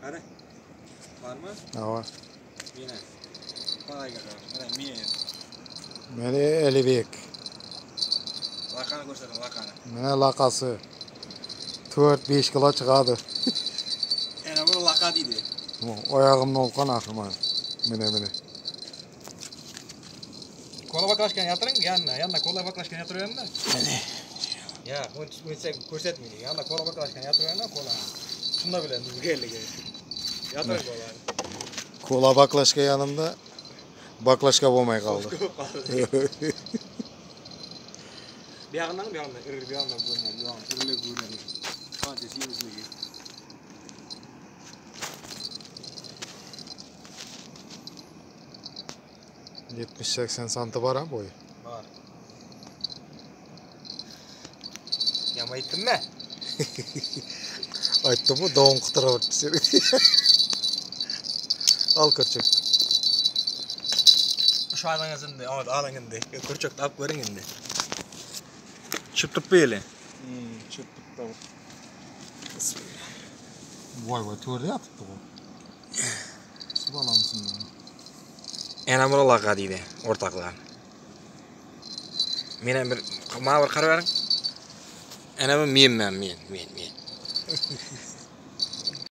Qara. Bormi? Ha var. Meni. Qo'yga qara. Mana men. Meni Elibek. Laqani ko'rsating, laqani. Mana laqasi 4-5 kilo chiqadi. Yana bir laqa deydi. Oyog'imni olqan axir mana. Mene. Kola baklashgan yotiring, yanna kola baklashgan yotirayanda. Ya, o'tsa ko'rsatmaydi. Yanna kola baklashgan yotirayanda kola. Shunda biladi bizga. Yotiring kola. Kola baklashga yanimda baklashga bo'lmay qoldi. Bu yoqdan bo'lmaydi. Irlik bo'lmaydi. Qancha semizligi. 70-80 santi var ha boyu. Var. Yama aytdimmi? Aytdim bu doğum qutiraverdi seni. Al kurchak. Shu alangizinde, alang endi. Kurchakni olib ko'ring endi. Tushib turibmi eli? Tushib turibdi. Voy, to'rda yotibdi bu. Subalamsın ya. Yana bir laqa deydi o'rtoqlar. Meni bir qarab bering. Ana bu men.